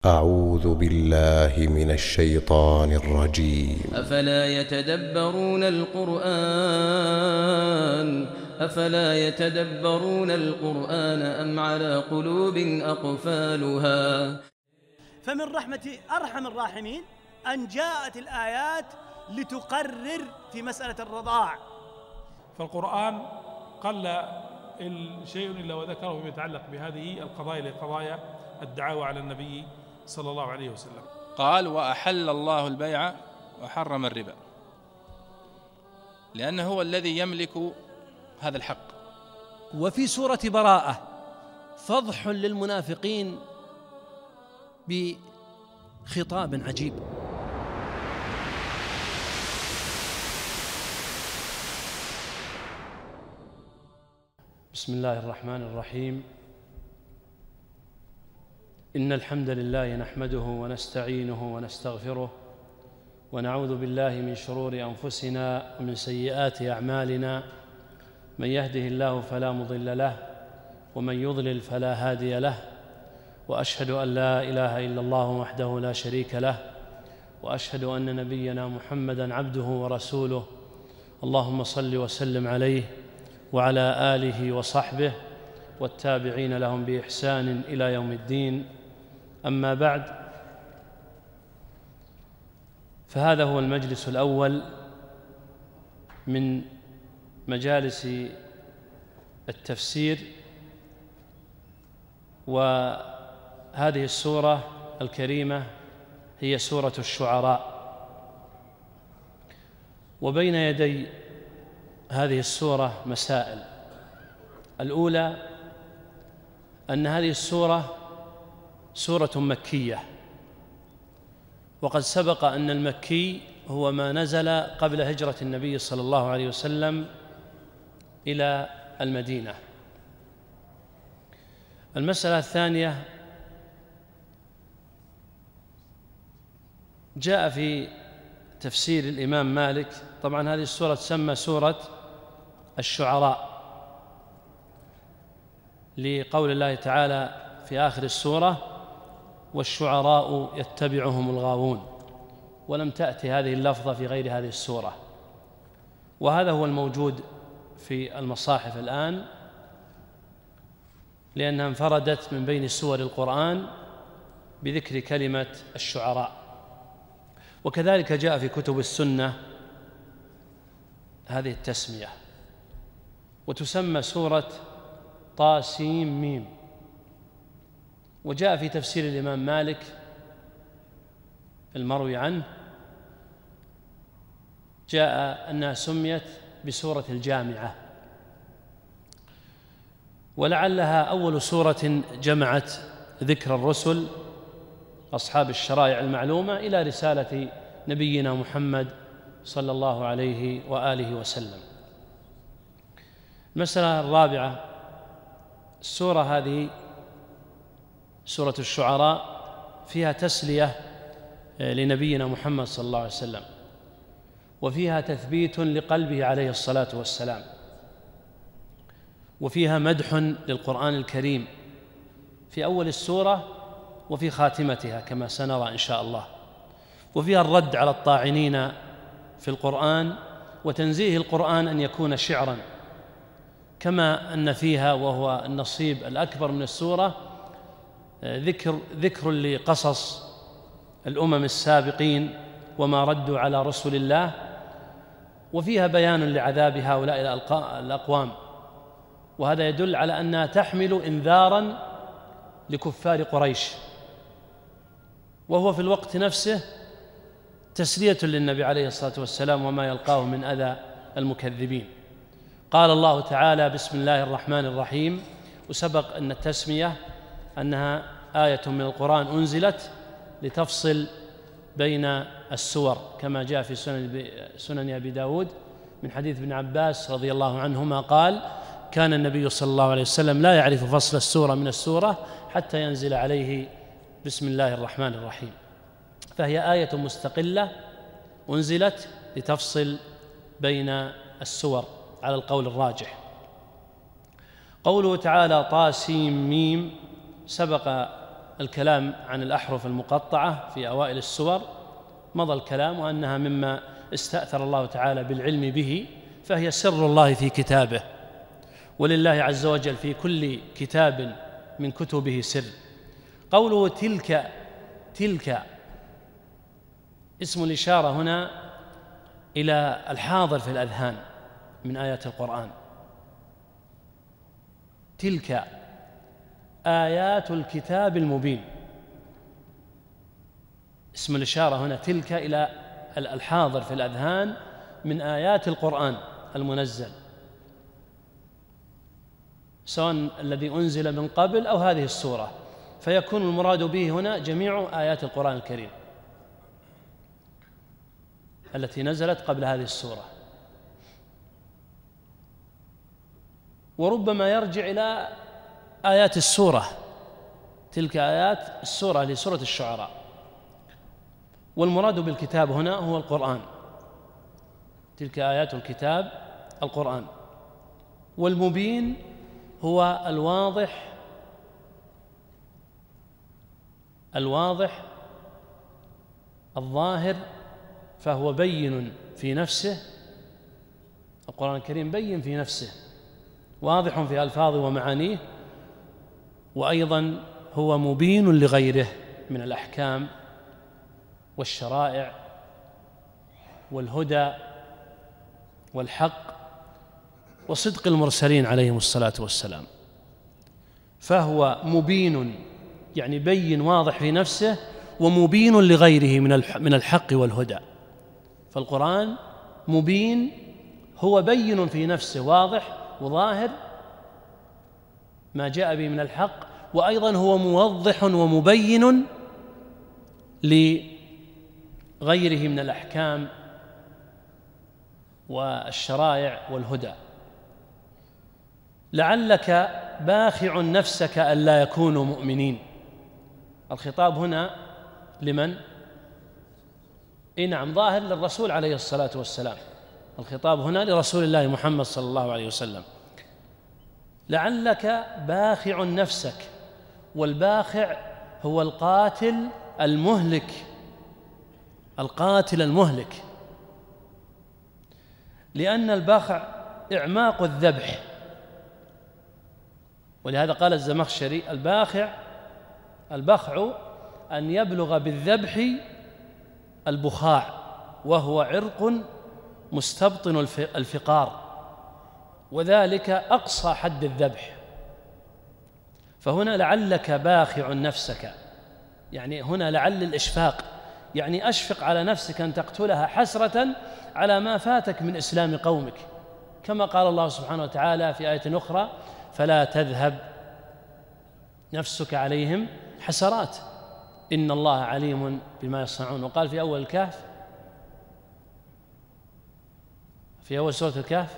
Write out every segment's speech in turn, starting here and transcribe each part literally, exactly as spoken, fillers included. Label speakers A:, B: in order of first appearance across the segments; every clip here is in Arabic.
A: أعوذ بالله من الشيطان الرجيم.
B: أفلا يتدبرون القرآن أفلا يتدبرون القرآن أم على قلوب أقفالها.
C: فمن رحمة أرحم الراحمين أن جاءت الآيات لتقرر في مسألة الرضاع.
D: فالقرآن قل شيء إلا وذكره فيما يتعلق بهذه القضايا لقضايا الدعاوى على النبي صلى الله عليه وسلم.
E: قال: وأحل الله البيع وحرم الربا، لأنه هو الذي يملك هذا الحق.
F: وفي سورة براءة فضح للمنافقين بخطاب عجيب. بسم الله الرحمن الرحيم. إن الحمد لله نحمده ونستعينه ونستغفره ونعوذ بالله من شرور أنفسنا ومن سيئات أعمالنا، من يهده الله فلا مضل له ومن يضلل فلا هادي له، وأشهد أن لا إله إلا الله وحده لا شريك له، وأشهد أن نبينا محمدًا عبده ورسوله. اللهم صل وسلم عليه وعلى آله وصحبه والتابعين لهم بإحسان إلى يوم الدين. أما بعد، فهذا هو المجلس الأول من مجالس التفسير، وهذه السورة الكريمة هي سورة الشعراء. وبين يدي هذه السورة مسائل. الأولى أن هذه السورة سورة مكية، وقد سبق أن المكي هو ما نزل قبل هجرة النبي صلى الله عليه وسلم إلى المدينة. المسألة الثانية، جاء في تفسير الإمام مالك، طبعا هذه السورة تسمى سورة الشعراء لقول الله تعالى في آخر السورة: والشعراء يتبعهم الغاوون، ولم تأتي هذه اللفظة في غير هذه السورة. وهذا هو الموجود في المصاحف الآن، لأنها انفردت من بين سور القرآن بذكر كلمة الشعراء. وكذلك جاء في كتب السنة هذه التسمية، وتسمى سورة طاسيم ميم. وجاء في تفسير الإمام مالك المروي عنه، جاء أنها سميت بسورة الجامعة، ولعلها أول سورة جمعت ذكر الرسل أصحاب الشرائع المعلومة إلى رسالة نبينا محمد صلى الله عليه وآله وسلم. المسألة الرابعة، السورة هذه سورة الشعراء فيها تسلية لنبينا محمد صلى الله عليه وسلم، وفيها تثبيت لقلبه عليه الصلاة والسلام، وفيها مدح للقرآن الكريم في أول السورة وفي خاتمتها كما سنرى إن شاء الله، وفيها الرد على الطاعنين في القرآن وتنزيه القرآن أن يكون شعرا، كما أن فيها، وهو النصيب الأكبر من السورة، ذكر ذكر لقصص الأمم السابقين وما ردوا على رسل الله، وفيها بيان لعذاب هؤلاء الأقوام. وهذا يدل على أنها تحمل إنذاراً لكفار قريش، وهو في الوقت نفسه تسلية للنبي عليه الصلاة والسلام وما يلقاه من أذى المكذبين. قال الله تعالى: بسم الله الرحمن الرحيم. وسبق أن التسمية أنها آية من القرآن أنزلت لتفصل بين السور، كما جاء في سنن أبي داود من حديث ابن عباس رضي الله عنهما قال: كان النبي صلى الله عليه وسلم لا يعرف فصل السورة من السورة حتى ينزل عليه بسم الله الرحمن الرحيم. فهي آية مستقلة أنزلت لتفصل بين السور على القول الراجح. قوله تعالى طاسيم ميم، سبق الكلام عن الأحرف المقطعة في أوائل السور مضى الكلام، وأنها مما استأثر الله تعالى بالعلم به، فهي سر الله في كتابه، ولله عز وجل في كل كتاب من كتبه سر. قوله تلك تلك اسم الإشارة هنا إلى الحاضر في الأذهان من آيات القرآن. تلك آيات الكتاب المبين، اسم الإشارة هنا تلك إلى الحاضر في الأذهان من آيات القرآن المنزل، سواء الذي أنزل من قبل أو هذه السورة، فيكون المراد به هنا جميع آيات القرآن الكريم التي نزلت قبل هذه السورة. وربما يرجع إلى آيات السورة، تلك آيات السورة لسورة الشعراء، والمراد بالكتاب هنا هو القرآن، تلك آيات الكتاب القرآن. والمبين هو الواضح الواضح الظاهر، فهو بين في نفسه، القرآن الكريم بين في نفسه، واضح في ألفاظه ومعانيه، وأيضا هو مبين لغيره من الأحكام والشرائع والهدى والحق وصدق المرسلين عليهم الصلاة والسلام. فهو مبين يعني بين واضح في نفسه، ومبين لغيره من الحق والهدى. فالقرآن مبين، هو بين في نفسه، واضح وظاهر ما جاء به من الحق، وأيضا هو موضح ومبين لغيره من الأحكام والشرائع والهدى. لعلك باخع نفسك ألا يكونوا مؤمنين، الخطاب هنا لمن؟ إيه نعم، ظاهر للرسول عليه الصلاة والسلام، الخطاب هنا لرسول الله محمد صلى الله عليه وسلم. لعلك باخع نفسك، والباخع هو القاتل المهلك، القاتل المهلك، لأن الباخع إعماق الذبح، ولهذا قال الزمخشري الباخع البخع أن يبلغ بالذبح البخاع، وهو عرق مستبطن الفقار، وذلك أقصى حد الذبح. فهنا لعلك باخع نفسك، يعني هنا لعل الإشفاق، يعني أشفق على نفسك أن تقتلها حسرة على ما فاتك من إسلام قومك، كما قال الله سبحانه وتعالى في آية أخرى: فلا تذهب نفسك عليهم حسرات إن الله عليم بما يصنعون. وقال في أول الكهف، في أول سورة الكهف: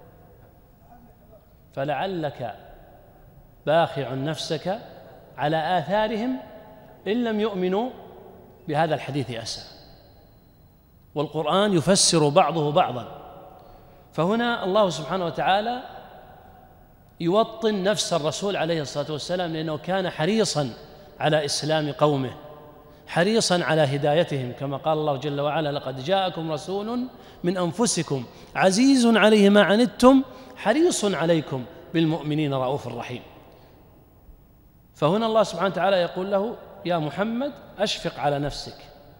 F: فلعلك باخع نفسك على آثارهم إن لم يؤمنوا بهذا الحديث أسفا. والقرآن يفسر بعضه بعضا، فهنا الله سبحانه وتعالى يوطن نفس الرسول عليه الصلاة والسلام، لأنه كان حريصا على إسلام قومه، حريصا على هدايتهم، كما قال الله جل وعلا: لقد جاءكم رسول من أنفسكم عزيز عليه ما عنتم حريص عليكم بالمؤمنين رؤوف رحيم. فهنا الله سبحانه وتعالى يقول له: يا محمد أشفق على نفسك،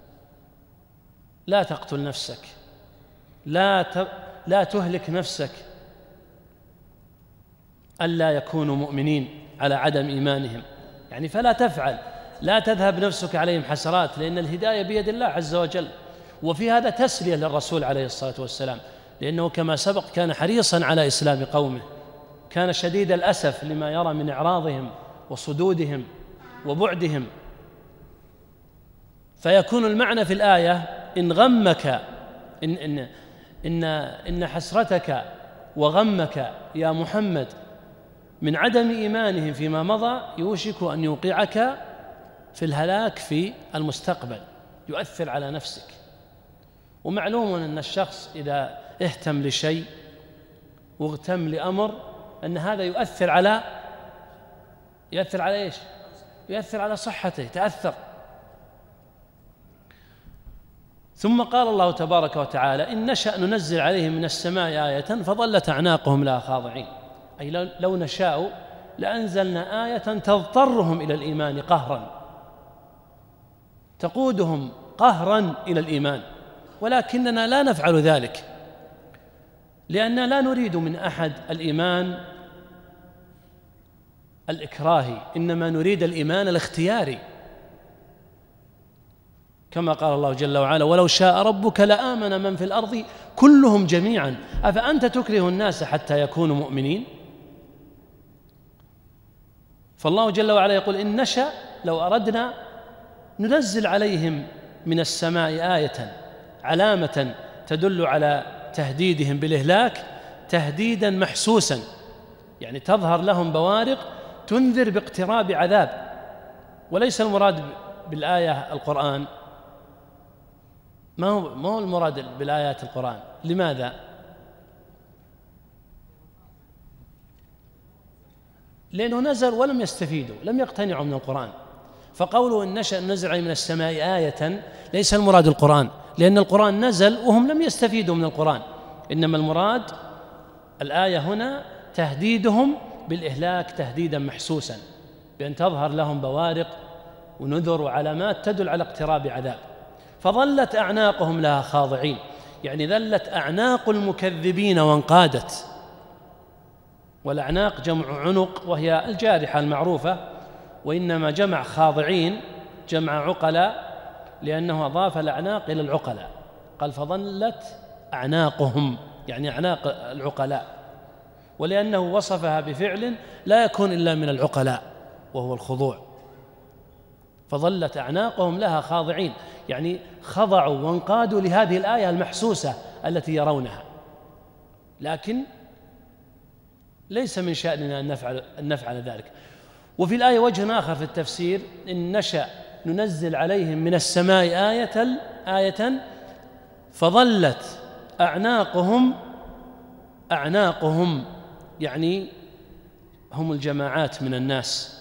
F: لا تقتل نفسك، لا ت... لا تهلك نفسك ألا يكونوا مؤمنين على عدم إيمانهم، يعني فلا تفعل، لا تذهب نفسك عليهم حسرات، لأن الهداية بيد الله عز وجل. وفي هذا تسلية للرسول عليه الصلاة والسلام، لأنه كما سبق كان حريصا على إسلام قومه، كان شديد الأسف لما يرى من إعراضهم وصدودهم وبعدهم. فيكون المعنى في الآية: إن غمك إن, إن, إن, إن حسرتك وغمك يا محمد من عدم إيمانهم فيما مضى يوشك أن يوقعك في الهلاك في المستقبل، يؤثر على نفسك. ومعلوم أن الشخص إذا اهتم لشيء واغتم لأمر أن هذا يؤثر على يؤثر على إيش؟ يؤثر على صحته، تأثر. ثم قال الله تبارك وتعالى: إن نشأ ننزل عليهم من السماء آية فظلت أعناقهم لها خاضعين. أي لو نشاء لأنزلنا آية تضطرهم إلى الإيمان قهرا، تقودهم قهرا إلى الإيمان، ولكننا لا نفعل ذلك، لأننا لا نريد من أحد الإيمان الإكراهي، إنما نريد الإيمان الاختياري، كما قال الله جل وعلا: ولو شاء ربك لآمن من في الأرض كلهم جميعا أفأنت تكره الناس حتى يكونوا مؤمنين. فالله جل وعلا يقول: إن نشأ لو أردنا ننزل عليهم من السماء آية، علامة تدل على تهديدهم بالإهلاك تهديدا محسوسا، يعني تظهر لهم بوارق تنذر باقتراب عذاب. وليس المراد بالآية القرآن، ما هو ما هو المراد بالآيات القرآن. لماذا؟ لأنه نزل ولم يستفيدوا، لم يقتنعوا من القرآن. فقوله إن نشأ ننزل عليهم من السماء آية ليس المراد القرآن، لأن القرآن نزل وهم لم يستفيدوا من القرآن، إنما المراد الآية هنا تهديدهم بالإهلاك تهديدا محسوسا، بأن تظهر لهم بوارق ونذر وعلامات تدل على اقتراب عذاب. فظلت أعناقهم لها خاضعين، يعني ذلت أعناق المكذبين وانقادت. والأعناق جمع عنق وهي الجارحة المعروفة، وإنما جمع خاضعين جمع عقلاء، لأنه أضاف الأعناق إلى العقلاء، قال فظلت أعناقهم يعني أعناق العقلاء، ولأنه وصفها بفعل لا يكون إلا من العقلاء وهو الخضوع. فظلت أعناقهم لها خاضعين، يعني خضعوا وانقادوا لهذه الآية المحسوسة التي يرونها، لكن ليس من شأننا أن نفعل, أن نفعل ذلك. وفي الآية وجه آخر في التفسير: إن نشأ ننزل عليهم من السماء آية آية فظلت أعناقهم أعناقهم يعني هم الجماعات من الناس،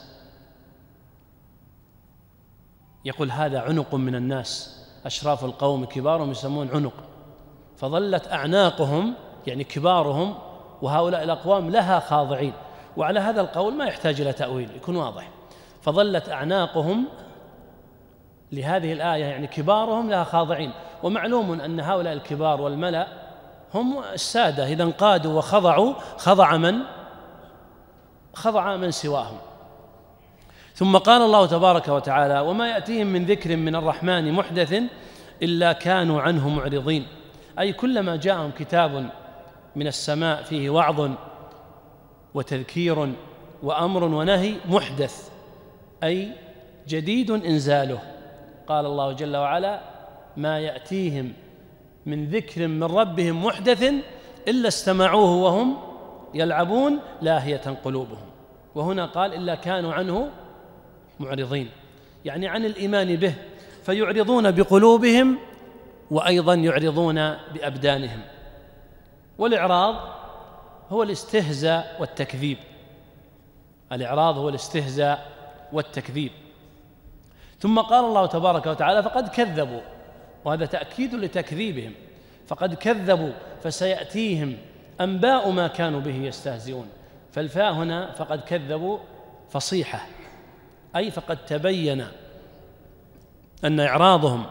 F: يقول هذا عنق من الناس، أشراف القوم كبارهم يسمون عنق. فظلت أعناقهم يعني كبارهم وهؤلاء الأقوام لها خاضعين. وعلى هذا القول ما يحتاج إلى تأويل، يكون واضح. فظلت أعناقهم لهذه الآية يعني كبارهم لها خاضعين. ومعلوم أن هؤلاء الكبار والملأ هم السادة، إذا انقادوا وخضعوا خضع من خضع من سواهم. ثم قال الله تبارك وتعالى: وما يأتيهم من ذكر من الرحمن محدث إلا كانوا عنه معرضين. أي كلما جاءهم كتاب من السماء فيه وعظ وتذكير وأمر ونهي محدث أي جديد إنزاله. قال الله جل وعلا: ما يأتيهم من ذكر من ربهم محدث إلا استمعوه وهم يلعبون لاهية قلوبهم. وهنا قال: إلا كانوا عنه معرضين، يعني عن الإيمان به، فيعرضون بقلوبهم وأيضا يعرضون بأبدانهم. والإعراض هو الاستهزاء والتكذيب، الإعراض هو الاستهزاء والتكذيب. ثم قال الله تبارك وتعالى: فقد كذبوا، وهذا تأكيد لتكذيبهم، فقد كذبوا فسيأتيهم أنباء ما كانوا به يستهزئون. فالفاء هنا فقد كذبوا فصيحة، أي فقد تبين أن إعراضهم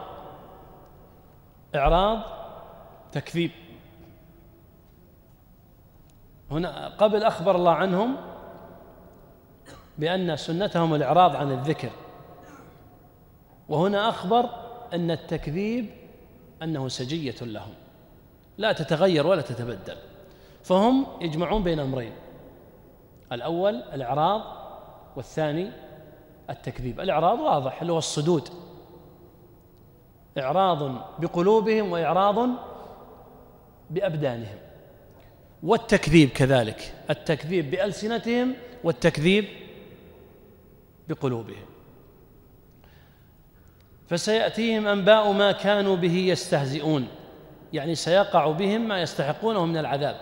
F: إعراض تكذيب. هنا قبل أخبر الله عنهم بأن سنتهم الإعراض عن الذكر، وهنا أخبر أن التكذيب أنه سجية لهم لا تتغير ولا تتبدل. فهم يجمعون بين أمرين: الأول الإعراض، والثاني التكذيب. الإعراض واضح اللي هو الصدود، إعراض بقلوبهم وإعراض بأبدانهم. والتكذيب كذلك، التكذيب بألسنتهم والتكذيب بقلوبهم. فسيأتيهم أنباء ما كانوا به يستهزئون، يعني سيقع بهم ما يستحقونه من العذاب.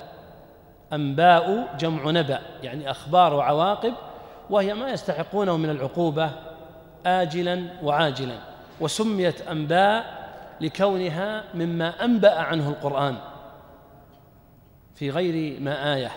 F: أنباء جمع نبأ، يعني أخبار وعواقب، وهي ما يستحقونه من العقوبة آجلا وعاجلا، وسميت أنباء لكونها مما أنبأ عنه القرآن في غير ما آية.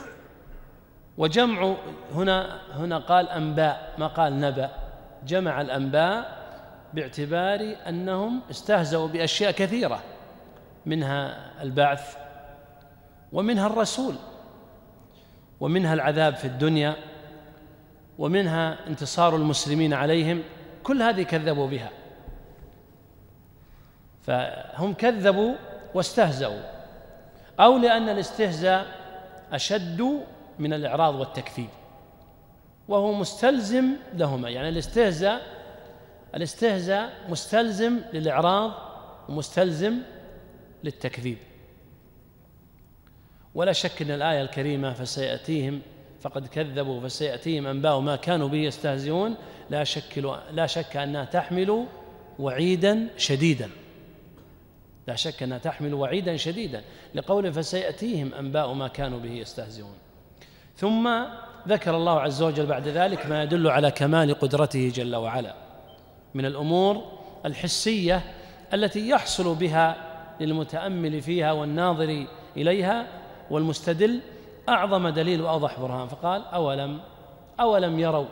F: وجمع هنا هنا قال أنباء ما قال نبأ، جمع الأنباء باعتبار أنهم استهزأوا بأشياء كثيرة، منها البعث ومنها الرسول ومنها العذاب في الدنيا ومنها انتصار المسلمين عليهم، كل هذه كذبوا بها. فهم كذبوا واستهزأوا، أو لأن الاستهزاء أشد من الإعراض والتكذيب، وهو مستلزم لهما. يعني الاستهزاء الاستهزاء مستلزم للإعراض ومستلزم للتكذيب. ولا شك أن الآية الكريمة فسيأتيهم فقد كذبوا فسيأتيهم أنباء ما كانوا به يستهزئون لا شك لا شك أنها تحمل وعيدا شديدا، لا شك أنها تحمل وعيدا شديدا لقول فسيأتيهم أنباء ما كانوا به يستهزئون. ثم ذكر الله عز وجل بعد ذلك ما يدل على كمال قدرته جل وعلا من الأمور الحسية التي يحصل بها للمتأمل فيها والناظر إليها والمستدل أعظم دليل وأوضح برهان. فقال أولم أولم يروا،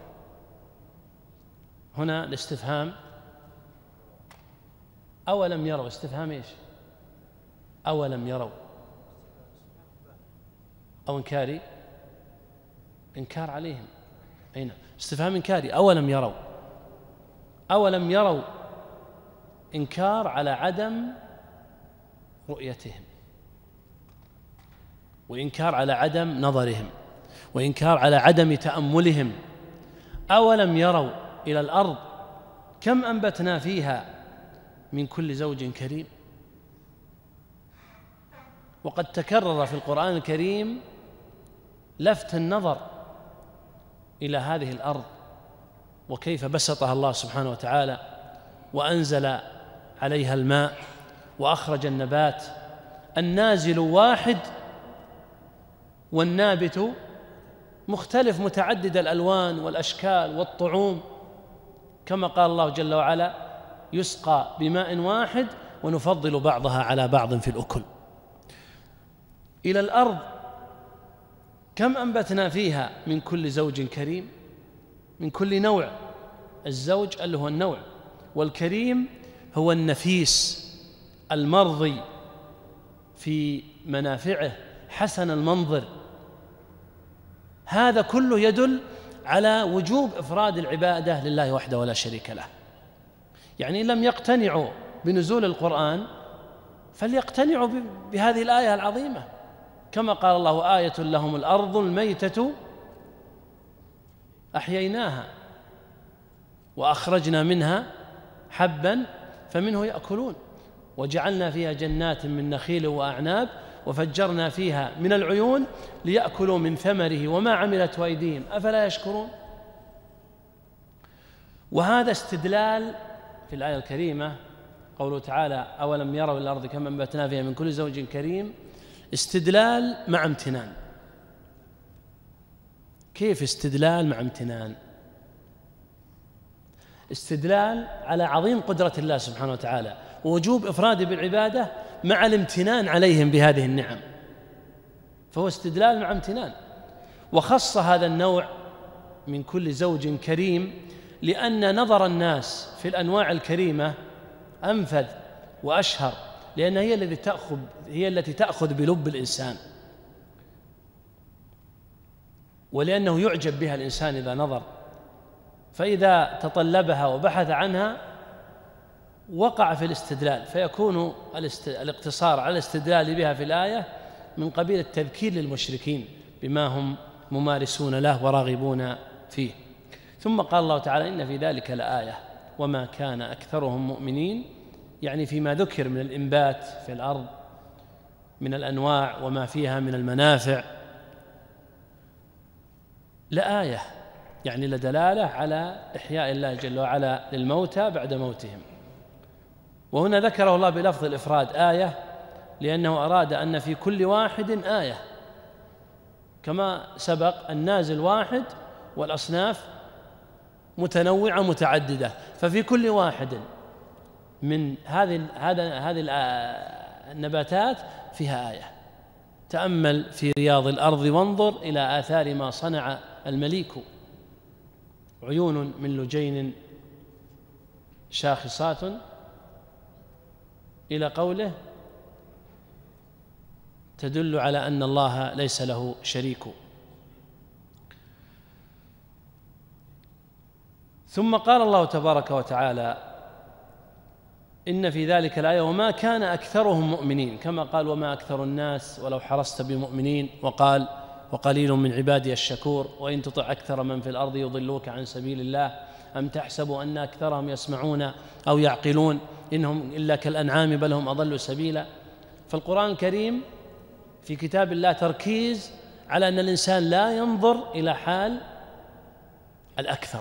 F: هنا الاستفهام أولم يروا، استفهام إيش؟ أولم يروا أو إنكاري، إنكار عليهم، أين استفهام إنكاري. أولم يروا، أولم يروا إنكار على عدم رؤيتهم، وإنكار على عدم نظرهم، وإنكار على عدم تأملهم. أولم يروا إلى الأرض كم أنبتنا فيها من كل زوج كريم. وقد تكرر في القرآن الكريم لفت النظر إلى هذه الأرض وكيف بسطها الله سبحانه وتعالى وأنزل عليها الماء وأخرج النبات. النازل واحد والنابت مختلف متعدد الألوان والأشكال والطعوم، كما قال الله جل وعلا يسقى بماء واحد ونفضل بعضها على بعض في الأكل. إلى الأرض كم أنبتنا فيها من كل زوج كريم، من كل نوع. الزوج اللي هو النوع، والكريم هو النفيس المرضي في منافعه حسن المنظر. هذا كله يدل على وجوب إفراد العبادة لله وحده ولا شريك له. يعني إن لم يقتنعوا بنزول القرآن فليقتنعوا بهذه الآية العظيمة، كما قال الله آية لهم الأرض الميتة أحييناها وأخرجنا منها حبا فمنه يأكلون وجعلنا فيها جنات من نخيل وأعناب وفجرنا فيها من العيون ليأكلوا من ثمره وما عملت أيديهم أفلا يشكرون. وهذا استدلال في الآية الكريمة قوله تعالى أولم يروا إلى الأرض كم أنبتنا فيها من كل زوج كريم، استدلال مع امتنان. كيف استدلال مع امتنان؟ استدلال على عظيم قدرة الله سبحانه وتعالى ووجوب إفراده بالعبادة مع الامتنان عليهم بهذه النعم، فهو استدلال مع امتنان. وخص هذا النوع من كل زوج كريم لأن نظر الناس في الأنواع الكريمة أنفذ وأشهر، لأن هي التي تأخذ هي التي تأخذ بلب الإنسان، ولأنه يعجب بها الإنسان إذا نظر، فإذا تطلبها وبحث عنها وقع في الاستدلال، فيكون الاقتصار على الاستدلال بها في الآية من قبيل التذكير للمشركين بما هم ممارسون له وراغبون فيه. ثم قال الله تعالى إن في ذلك لآية وما كان أكثرهم مؤمنين، يعني فيما ذكر من الإنبات في الأرض من الأنواع وما فيها من المنافع لآية، يعني لدلالة على إحياء الله جل وعلا للموتى بعد موتهم. وهنا ذكره الله بلفظ الإفراد آية لأنه أراد أن في كل واحد آية، كما سبق النازل واحد والأصناف متنوعة متعددة، ففي كل واحد من هذه هذا هذه النباتات فيها آية. تأمل في رياض الأرض وانظر إلى آثار ما صنع المليك، عيون من لجين شاخصات، إلى قوله تدل على أن الله ليس له شريك. ثم قال الله تبارك وتعالى إن في ذلك الآية وما كان أكثرهم مؤمنين، كما قال وما أكثر الناس ولو حرصت بمؤمنين، وقال وقليل من عبادي الشكور وإن تطع أكثر من في الأرض يضلوك عن سبيل الله أم تحسب أن أكثرهم يسمعون أو يعقلون إنهم إلا كالأنعام بل هم أضل سبيلا. فالقرآن الكريم في كتاب الله تركيز على أن الإنسان لا ينظر إلى حال الأكثر،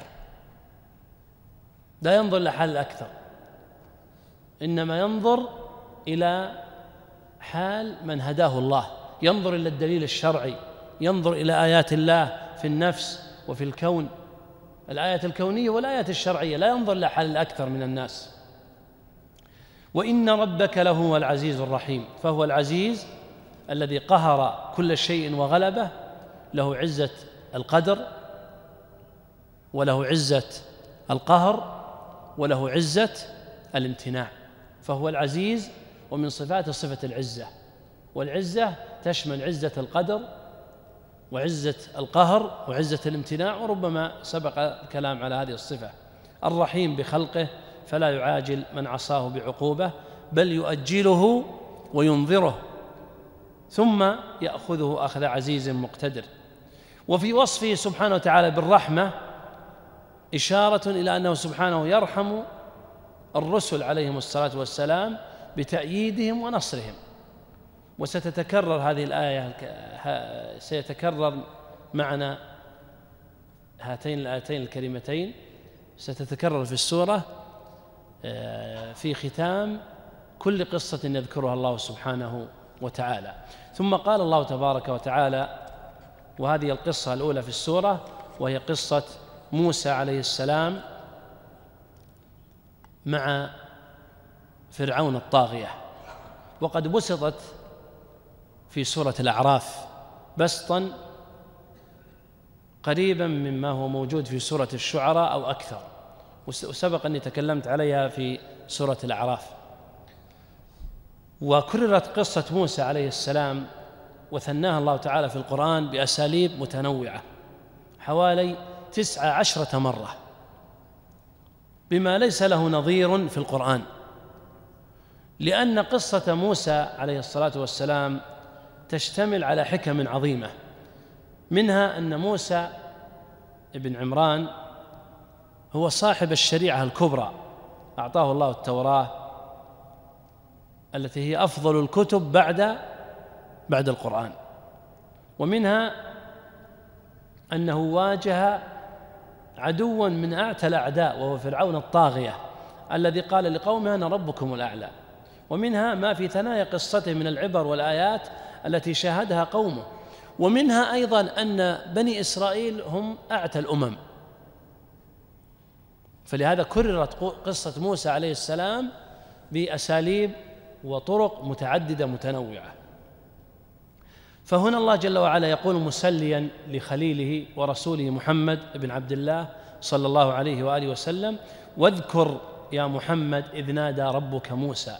F: لا ينظر إلى حال الأكثر، إنما ينظر إلى حال من هداه الله، ينظر إلى الدليل الشرعي، ينظر إلى آيات الله في النفس وفي الكون، الآيات الكونية والآيات الشرعية، لا ينظر إلى حال الأكثر من الناس. وإن ربك لهو العزيز الرحيم، فهو العزيز الذي قهر كل شيء وغلبه، له عزة القدر وله عزة القهر وله عزة الامتناع، فهو العزيز. ومن صفاته صفة العزة، والعزة تشمل عزة القدر وعزة القهر وعزة الامتناع، وربما سبق الكلام على هذه الصفة. الرحيم بخلقه فلا يعاجل من عصاه بعقوبة بل يؤجله وينظره ثم يأخذه أخذ عزيز مقتدر. وفي وصفه سبحانه وتعالى بالرحمة إشارة إلى أنه سبحانه يرحم الرسل عليهم الصلاة والسلام بتأييدهم ونصرهم. وستتكرر هذه الآية، سيتكرر معنا هاتين الآيتين الكريمتين، ستتكرر في السورة في ختام كل قصة يذكرها الله سبحانه وتعالى. ثم قال الله تبارك وتعالى، وهذه القصة الأولى في السورة وهي قصة موسى عليه السلام مع فرعون الطاغية، وقد بسطت في سورة الأعراف بسطا قريبا مما هو موجود في سورة الشعراء أو أكثر، وسبق أني تكلمت عليها في سورة الأعراف. وكررت قصة موسى عليه السلام وثناها الله تعالى في القرآن بأساليب متنوعة حوالي تسع عشرة مرة بما ليس له نظير في القرآن، لأن قصة موسى عليه الصلاة والسلام تشتمل على حكم عظيمة، منها أن موسى ابن عمران هو صاحب الشريعة الكبرى، أعطاه الله التوراة التي هي أفضل الكتب بعد بعد القرآن. ومنها أنه واجه عدوا من أعتى الأعداء وهو فرعون الطاغية الذي قال لقومه أنا ربكم الأعلى. ومنها ما في ثنايا قصته من العبر والآيات التي شاهدها قومه. ومنها أيضا أن بني إسرائيل هم أعتى الأمم، فلهذا كررت قصة موسى عليه السلام بأساليب وطرق متعددة متنوعة. فهنا الله جل وعلا يقول مسليا لخليله ورسوله محمد بن عبد الله صلى الله عليه وآله وسلم: واذكر يا محمد إذ نادى ربك موسى.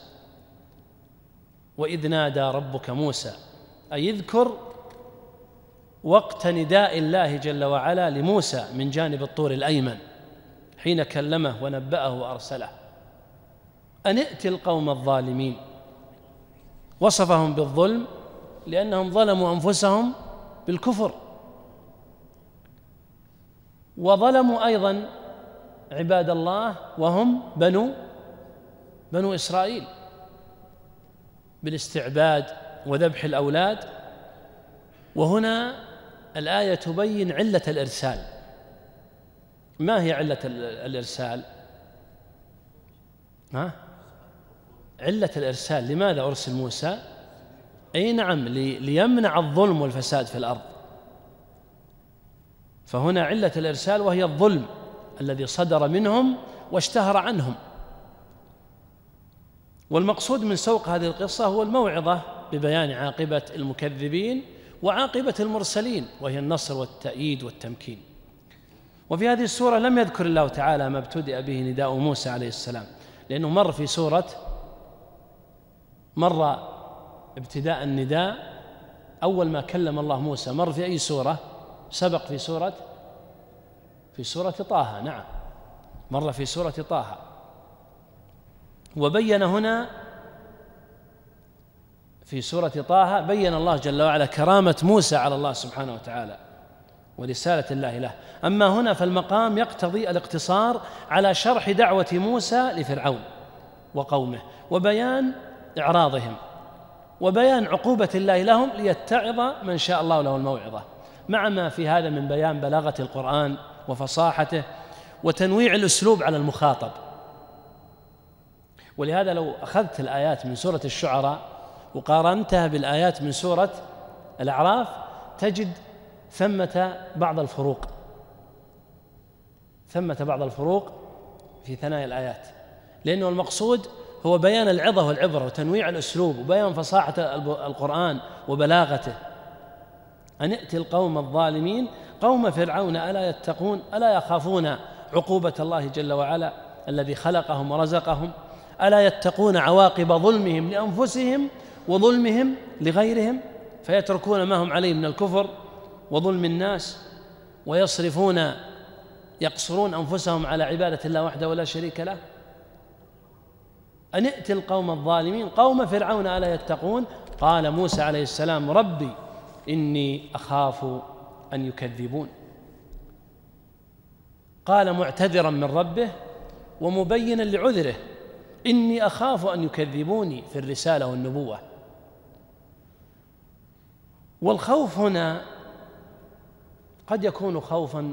F: وإذ نادى ربك موسى أي اذكر وقت نداء الله جل وعلا لموسى من جانب الطور الأيمن حين كلمه ونبأه وأرسله أن ائت القوم الظالمين. وصفهم بالظلم لأنهم ظلموا أنفسهم بالكفر، وظلموا أيضا عباد الله وهم بنو بنو إسرائيل بالاستعباد وذبح الأولاد. وهنا الآية تبين علة الإرسال. ما هي علة الإرسال؟ ها؟ علة الإرسال، لماذا أرسل موسى؟ أي نعم، ليمنع الظلم والفساد في الأرض. فهنا علة الإرسال وهي الظلم، الذي صدر منهم واشتهر عنهم. والمقصود من سوق هذه القصة هو الموعظة ببيان عاقبة المكذبين وعاقبة المرسلين، وهي النصر والتأييد والتمكين. وفي هذه السورة لم يذكر الله تعالى ما ابتدأ به نداء موسى عليه السلام، لأنه مر في سورة مر ابتداء النداء أول ما كلم الله موسى، مر في أي سورة؟ سبق في سورة في سورة طه. نعم، مر في سورة طه. وبين هنا في سورة طه بين الله جل وعلا كرامة موسى على الله سبحانه وتعالى ورسالة الله له. أما هنا فالمقام يقتضي الاقتصار على شرح دعوة موسى لفرعون وقومه، وبيان إعراضهم، وبيان عقوبة الله لهم ليتعظ من شاء الله له الموعظة، مع ما في هذا من بيان بلاغة القرآن وفصاحته وتنويع الأسلوب على المخاطب. ولهذا لو أخذت الآيات من سورة الشعراء وقارنتها بالآيات من سورة الأعراف تجد ثمة بعض الفروق ثمة بعض الفروق في ثنايا الآيات، لأنه المقصود هو بيان العظة والعبرة وتنويع الأسلوب وبيان فصاحة القرآن وبلاغته. أن يأتي القوم الظالمين قوم فرعون ألا يتقون ألا يخافون عقوبة الله جل وعلا الذي خلقهم ورزقهم، ألا يتقون عواقب ظلمهم لأنفسهم وظلمهم لغيرهم، فيتركون ما هم عليه من الكفر وظلم الناس ويصرفون يقصرون أنفسهم على عبادة الله وحده ولا شريك له. أن يأتي القوم الظالمين قوم فرعون ألا يتقون. قال موسى عليه السلام ربي إني أخاف أن يكذبون. قال معتذرا من ربه ومبينا لعذره إني أخاف أن يكذبوني في الرسالة والنبوة. والخوف هنا قد يكون خوفا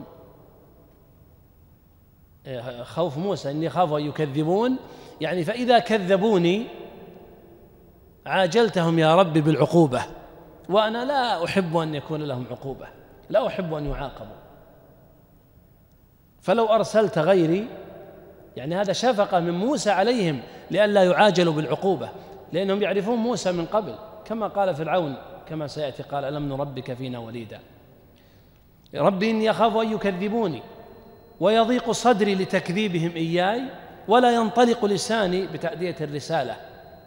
F: خوف موسى إني أخاف أن يكذبون، يعني فإذا كذبوني عاجلتهم يا رب بالعقوبة، وأنا لا أحب أن يكون لهم عقوبة، لا أحب أن يعاقبوا، فلو أرسلت غيري، يعني هذا شفقة من موسى عليهم لئلا يعاجلوا بالعقوبة، لأنهم يعرفون موسى من قبل، كما قال فرعون كما سيأتي قال ألم نربك فينا وليدا. ربي إني أخاف أن يكذبوني ويضيق صدري لتكذيبهم إياي ولا ينطلق لساني بتأدية الرسالة،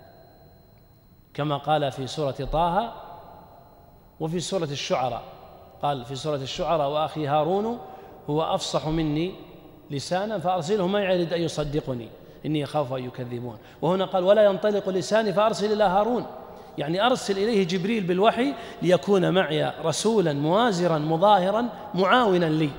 F: كما قال في سورة طه وفي سورة الشعراء. قال في سورة الشعراء وأخي هارون هو أفصح مني لسانا فأرسله معي يريد أن يصدقني إني أخاف أن يكذبون. وهنا قال ولا ينطلق لساني فأرسل إلى هارون، يعني أرسل إليه جبريل بالوحي ليكون معي رسولا موازرا مظاهرا معاونا لي.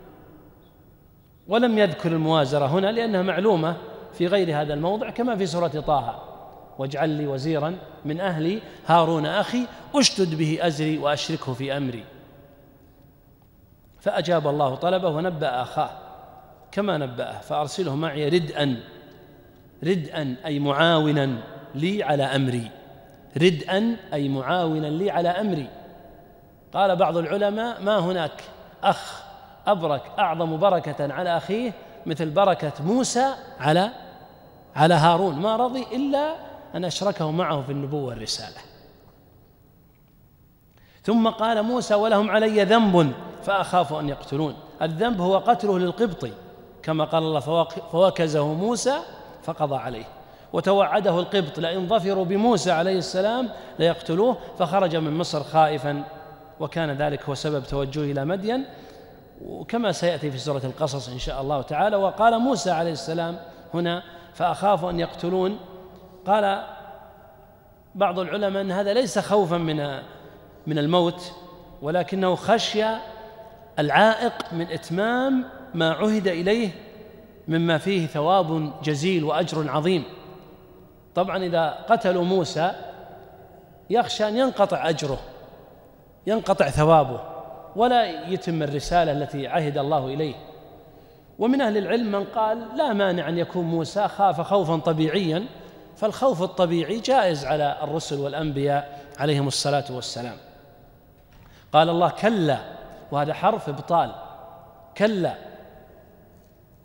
F: ولم يذكر الموازرة هنا لأنها معلومة في غير هذا الموضع، كما في سورة طه واجعل لي وزيرا من أهلي هارون أخي أشدد به أزري وأشركه في أمري. فأجاب الله طلبه ونبأ أخاه كما نبأه فأرسله معي ردءا ردءا أي معاونا لي على أمري، ردءا أي معاونا لي على أمري. قال بعض العلماء ما هناك أخ أبرك أعظم بركة على أخيه مثل بركة موسى على على هارون، ما رضي إلا أن أشركه معه في النبوة والرسالة. ثم قال موسى ولهم علي ذنب فأخاف أن يقتلون. الذنب هو قتله للقبطي كما قال الله فوكزه موسى فقضى عليه، وتوعده القبط لئن ظفروا بموسى عليه السلام ليقتلوه، فخرج من مصر خائفا، وكان ذلك هو سبب توجهه إلى مدين، وكما سيأتي في سورة القصص إن شاء الله تعالى. وقال موسى عليه السلام هنا فأخاف أن يقتلون. قال بعض العلماء أن هذا ليس خوفا من من الموت، ولكنه خشية العائق من إتمام ما عهد إليه مما فيه ثواب جزيل وأجر عظيم. طبعا إذا قتلوا موسى يخشى أن ينقطع أجره، ينقطع ثوابه، ولا يتم الرسالة التي عهد الله إليه. ومن أهل العلم من قال لا مانع أن يكون موسى خاف خوفا طبيعيا، فالخوف الطبيعي جائز على الرسل والأنبياء عليهم الصلاة والسلام. قال الله كلا، وهذا حرف إبطال، كلا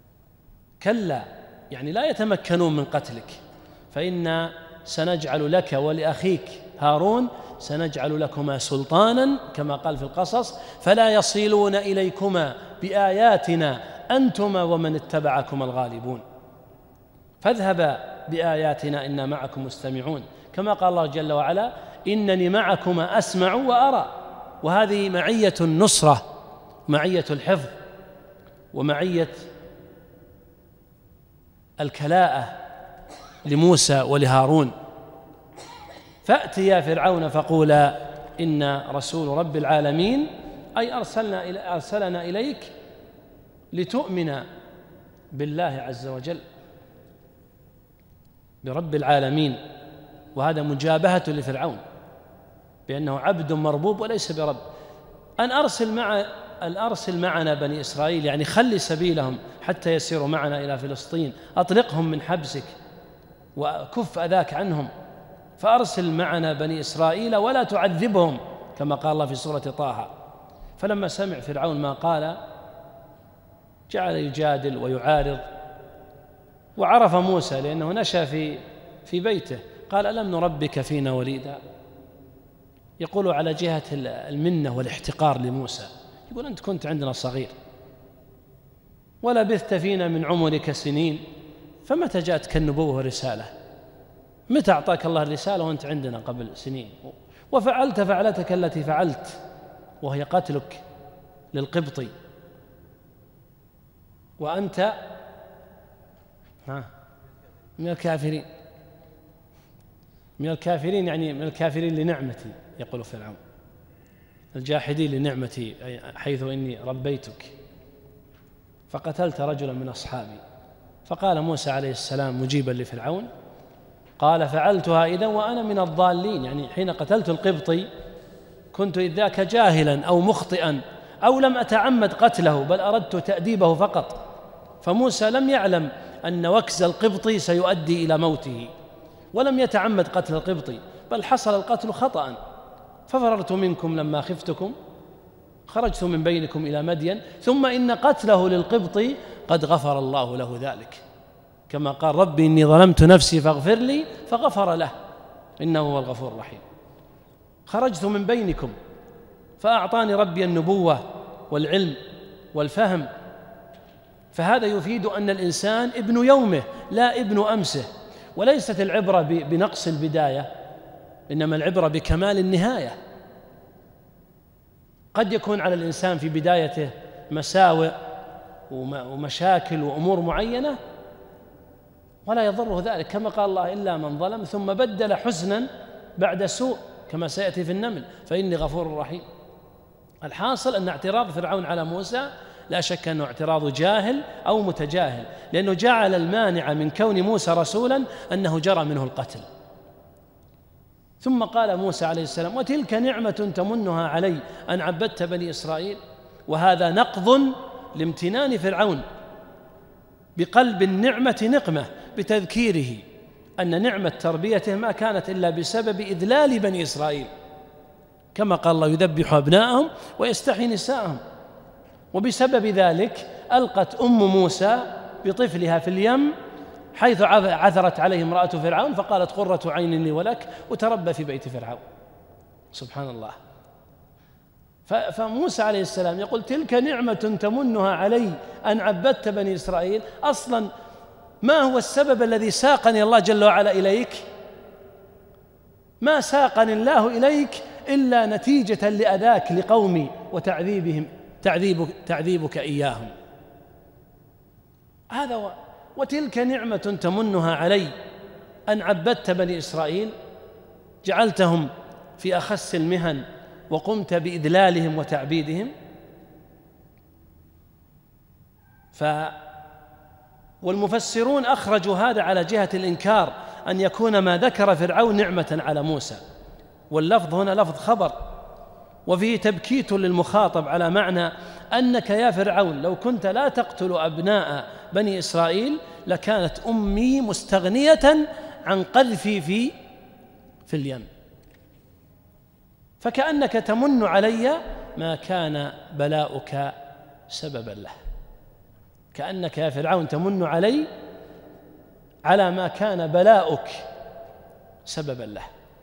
F: كلا، يعني لا يتمكنون من قتلك، فإنا سنجعل لك ولأخيك هارون سنجعل لكما سلطانا كما قال في القصص فلا يصلون إليكما بآياتنا أنتما ومن اتبعكما الغالبون، فاذهبا بآياتنا إنا معكم مستمعون، كما قال الله جل وعلا إنني معكما أسمع وأرى. وهذه معية النصرة، معية الحفظ، ومعية الكلاءة لموسى ولهارون. فأتيا فرعون فقولا إنا رسول رب العالمين، أي أرسلنا إلى أرسلنا إليك لتؤمن بالله عز وجل، برب العالمين. وهذا مجابهة لفرعون بأنه عبد مربوب وليس برب. أن أرسل مع أن أرسل معنا بني إسرائيل، يعني خلي سبيلهم حتى يسيروا معنا إلى فلسطين، أطلقهم من حبسك وكف أذاك عنهم، فأرسل معنا بني إسرائيل ولا تعذبهم كما قال الله في سورة طه. فلما سمع فرعون ما قال جعل يجادل ويعارض، وعرف موسى لأنه نشأ في في بيته، قال ألم نربك فينا وليدا، يقول على جهة المنة والاحتقار لموسى، يقول أنت كنت عندنا صغير ولبثت فينا من عمرك سنين، فمتى جاءتك النبوة والرسالة؟ متى أعطاك الله الرسالة وأنت عندنا قبل سنين؟ وفعلت فعلتك التي فعلت وهي قتلك للقبطي، وأنت من الكافرين. من الكافرين يعني من الكافرين لنعمتي، يقول فرعون، الجاحدين لنعمتي حيث إني ربيتك، فقتلت رجلا من أصحابي. فقال موسى عليه السلام مجيبا لفرعون قال فعلتها إذن وأنا من الضالين، يعني حين قتلت القبطي كنت إذ ذاك جاهلا أو مخطئا أو لم أتعمد قتله بل أردت تأديبه فقط. فموسى لم يعلم أن وكز القبطي سيؤدي إلى موته، ولم يتعمد قتل القبطي، بل حصل القتل خطأ. ففررت منكم لما خفتكم خرجت من بينكم إلى مدين، ثم إن قتله للقبطي قد غفر الله له ذلك، كما قال ربي إني ظلمت نفسي فاغفر لي فغفر له إنه هو الغفور الرحيم. خرجت من بينكم فأعطاني ربي النبوة والعلم والفهم. فهذا يفيد أن الإنسان ابن يومه لا ابن أمسه، وليست العبرة بنقص البداية إنما العبرة بكمال النهاية. قد يكون على الإنسان في بدايته مساوئ ومشاكل وأمور معينة ولا يضره ذلك، كما قال الله إلا من ظلم ثم بدل حسنا بعد سوء كما سيأتي في النمل فإني غفور رحيم. الحاصل أن اعتراض فرعون على موسى لا شك أنه اعتراض جاهل أو متجاهل، لأنه جعل المانع من كون موسى رسولا أنه جرى منه القتل. ثم قال موسى عليه السلام وتلك نعمة تمنها علي أن عبدت بني إسرائيل. وهذا نقض لامتنان فرعون بقلب النعمة نقمة بتذكيره أن نعمة تربيته ما كانت إلا بسبب إذلال بني إسرائيل، كما قال الله يذبح أبناءهم ويستحيي نساءهم. وبسبب ذلك ألقت أم موسى بطفلها في اليم حيث عثرت عليه امرأة فرعون فقالت قرة عين لي ولك وتربى في بيت فرعون. سبحان الله. فموسى عليه السلام يقول تلك نعمة تمنها علي أن عبدت بني إسرائيل. أصلا ما هو السبب الذي ساقني الله جل وعلا إليك؟ ما ساقني الله إليك إلا نتيجة لأذاك لقومي وتعذيبهم تعذيبك, تعذيبك إياهم. هذا هو. وتلك نعمة تمنها علي أن عبدت بني إسرائيل، جعلتهم في أخس المهن وقمت بإذلالهم وتعبيدهم. ف والمفسرون أخرجوا هذا على جهة الإنكار أن يكون ما ذكر فرعون نعمة على موسى، واللفظ هنا لفظ خبر وفيه تبكيت للمخاطب على معنى أنك يا فرعون لو كنت لا تقتل أبناء بني إسرائيل لكانت أمي مستغنية عن قذفي في في اليم، فكأنك تمن علي ما كان بلاؤك سببا له، كأنك يا فرعون تمن علي على ما كان بلاؤك سببا له.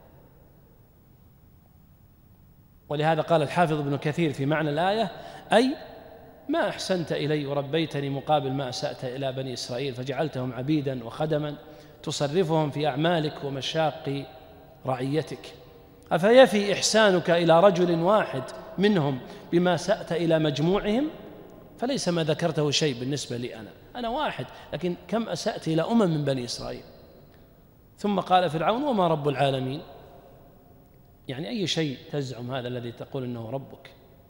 F: ولهذا قال الحافظ ابن كثير في معنى الآية: أي ما أحسنت إلي وربيتني مقابل ما أسأت إلى بني إسرائيل فجعلتهم عبيدا وخدما تصرفهم في أعمالك ومشاق رعيتك. أفيفي إحسانك إلى رجل واحد منهم بما سأت إلى مجموعهم؟ فليس ما ذكرته شيء بالنسبة لي أنا أنا واحد، لكن كم أسأت إلى أمم من بني إسرائيل. ثم قال فرعون: وما رب العالمين؟ يعني أي شيء تزعم هذا الذي تقول إنه ربك؟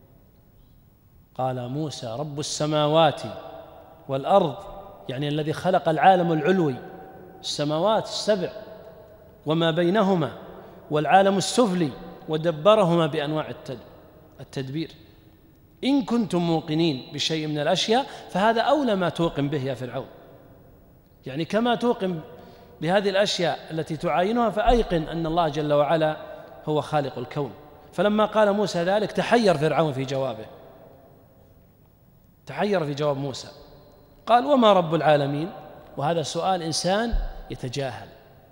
F: قال موسى: رب السماوات والأرض، يعني الذي خلق العالم العلوي، السماوات السبع وما بينهما والعالم السفلي، ودبرهما بأنواع التدبير. إن كنتم موقنين بشيء من الأشياء فهذا أولى ما توقن به يا فرعون، يعني كما توقن بهذه الأشياء التي تعاينها فأيقن أن الله جل وعلا هو خالق الكون. فلما قال موسى ذلك تحير فرعون في جوابه، تحير في جواب موسى، قال: وما رب العالمين؟ وهذا سؤال إنسان يتجاهل.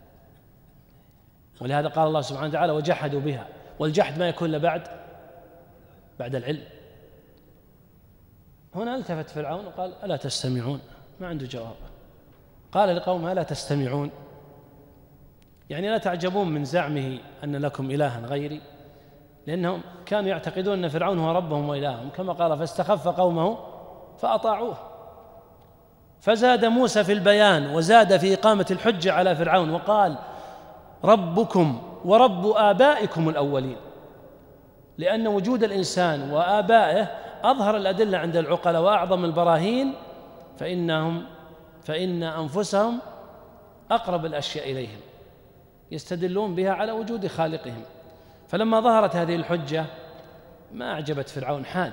F: ولهذا قال الله سبحانه وتعالى: وجحدوا بها. والجحد ما يكون إلا بعد بعد العلم. هنا التفت فرعون وقال: ألا تستمعون؟ ما عنده جواب. قال لقومه: ألا تستمعون؟ يعني لا تعجبون من زعمه أن لكم إلها غيري، لأنهم كانوا يعتقدون أن فرعون هو ربهم وإلههم، كما قال: فاستخف قومه فأطاعوه. فزاد موسى في البيان وزاد في إقامة الحجة على فرعون وقال: ربكم ورب آبائكم الأولين، لأن وجود الإنسان وآبائه أظهر الأدلة عند العقلاء وأعظم البراهين، فإنهم فإن أنفسهم أقرب الأشياء إليهم، يستدلون بها على وجود خالقهم. فلما ظهرت هذه الحجة ما أعجبت فرعون، حاد،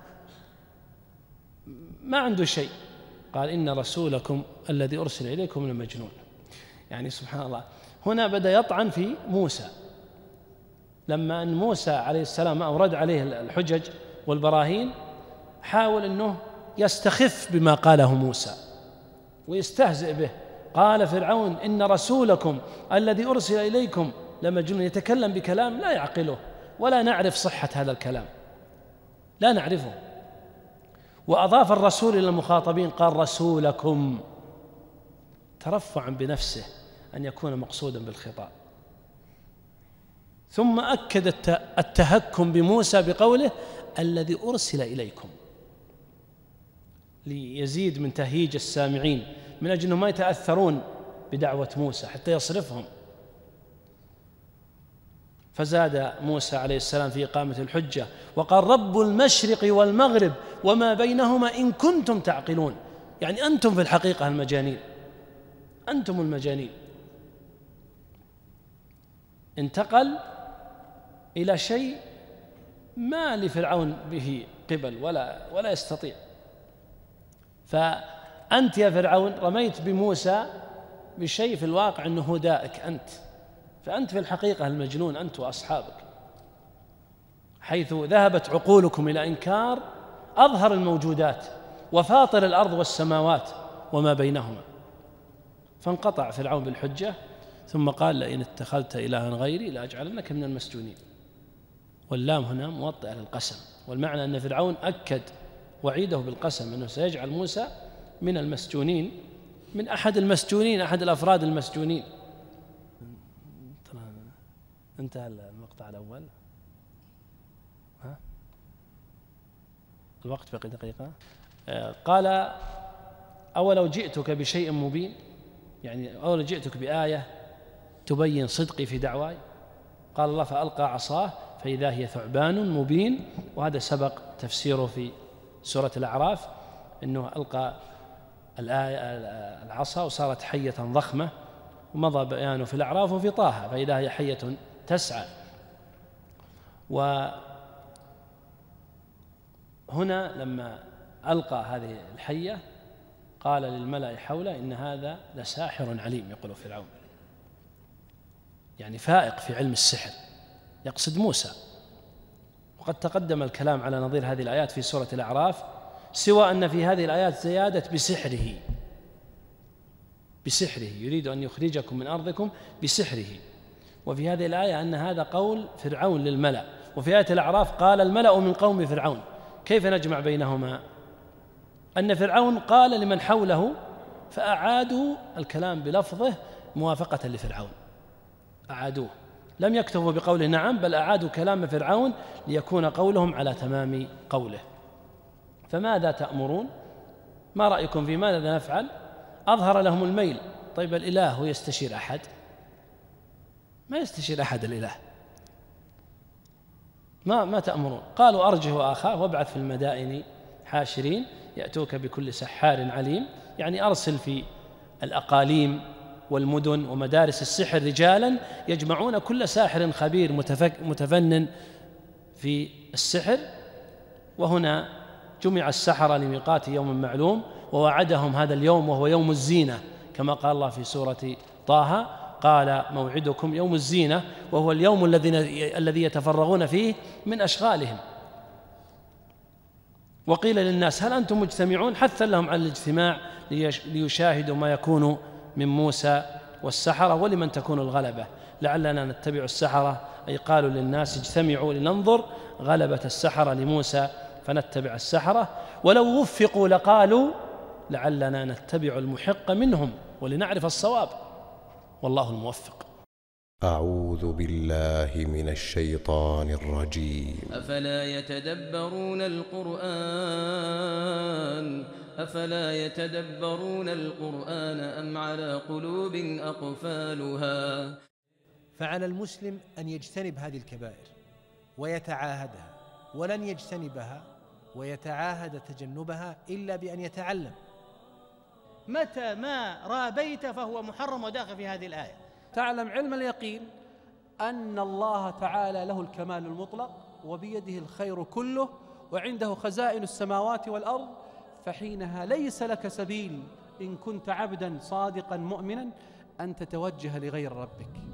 F: ما عنده شيء، قال: إن رسولكم الذي أرسل إليكم لمجنون. يعني سبحان الله، هنا بدأ يطعن في موسى. لما أن موسى عليه السلام أورد عليه الحجج والبراهين حاول أنه يستخف بما قاله موسى ويستهزئ به. قال فرعون: إن رسولكم الذي أرسل إليكم لمجنون. يتكلم بكلام لا يعقله ولا نعرف صحة هذا الكلام، لا نعرفه. وأضاف الرسول إلى المخاطبين، قال: رسولكم، ترفعا بنفسه أن يكون مقصودا بالخطاب. ثم أكد التهكم بموسى بقوله: الذي أرسل إليكم، ليزيد من تهييج السامعين من أجل أنهم ما يتأثرون بدعوة موسى حتى يصرفهم. فزاد موسى عليه السلام في إقامة الحجة وقال: رب المشرق والمغرب وما بينهما إن كنتم تعقلون. يعني أنتم في الحقيقة المجانين، أنتم المجانين. انتقل إلى شيء ما لفرعون به قبل ولا ولا يستطيع. فأنت يا فرعون رميت بموسى بشيء في الواقع أنه هو دائك أنت، فأنت في الحقيقة المجنون أنت وأصحابك، حيث ذهبت عقولكم إلى إنكار أظهر الموجودات وفاطر الأرض والسماوات وما بينهما. فانقطع فرعون بالحجة، ثم قال: لئن اتخذت إلها غيري لأجعلنك من المسجونين. واللام هنا موطئة للقسم، والمعنى أن فرعون أكد وعيده بالقسم أنه سيجعل موسى من المسجونين، من أحد المسجونين، أحد الأفراد المسجونين. انتهى المقطع الأول. ها؟ الوقت بقي دقيقة. قال: أولو جئتك بشيء مبين، يعني أولو جئتك بآية تبين صدقي في دعواي. قال الله: فألقى عصاه فإذا هي ثعبان مبين. وهذا سبق تفسيره في سورة الأعراف، أنه ألقى الآية العصا وصارت حية ضخمة، ومضى بيانه في الأعراف وفي طه فإذا هي حية تسعى. وهنا لما ألقى هذه الحية قال للملأ حوله: إن هذا لساحر عليم. يقول فرعون، يعني فائق في علم السحر، يقصد موسى. وقد تقدم الكلام على نظير هذه الآيات في سورة الأعراف سوى أن في هذه الآيات زيادة بسحره، بسحره يريد أن يخرجكم من أرضكم بسحره. وفي هذه الآية أن هذا قول فرعون للملأ، وفي آية الأعراف قال الملأ من قوم فرعون. كيف نجمع بينهما؟ أن فرعون قال لمن حوله فأعادوا الكلام بلفظه موافقة لفرعون، أعادوه، لم يكتفوا بقوله نعم، بل أعادوا كلام فرعون ليكون قولهم على تمام قوله. فماذا تأمرون؟ ما رأيكم في ماذا نفعل؟ أظهر لهم الميل. طيب الإله هو يستشير أحد؟ ما يستشير أحد الإله. ما ما تأمرون؟ قالوا أرجه أخاه وابعث في المدائن حاشرين يأتوك بكل سحار عليم، يعني أرسل في الأقاليم والمدن ومدارس السحر رجالا يجمعون كل ساحر خبير متفنن في السحر. وهنا جمع السحرة لميقات يوم معلوم، ووعدهم هذا اليوم وهو يوم الزينة، كما قال الله في سورة طه قال موعدكم يوم الزينة، وهو اليوم الذي الذي يتفرغون فيه من أشغالهم. وقيل للناس هل أنتم مجتمعون؟ حثا لهم على الاجتماع ليشاهدوا ما يكون من موسى والسحرة ولمن تكون الغلبة، لعلنا نتبع السحرة، أي قالوا للناس اجتمعوا لننظر غلبة السحرة لموسى فنتبع السحرة، ولو وفقوا لقالوا لعلنا نتبع المحق منهم ولنعرف الصواب، والله الموفق.
A: أعوذ بالله من الشيطان الرجيم.
B: أفلا يتدبرون القرآن أفلا يتدبرون القرآن أم على قلوب أقفالها.
G: فعلى المسلم أن يجتنب هذه الكبائر ويتعاهدها، ولن يجتنبها ويتعاهد تجنبها إلا بأن يتعلم.
H: متى ما رابيت فهو محرم وداخل في هذه الآية.
I: تعلم علم اليقين أن الله تعالى له الكمال المطلق وبيده الخير كله وعنده خزائن السماوات والأرض، فحينها ليس لك سبيل إن كنت عبدا صادقا مؤمنا أن تتوجه لغير ربك.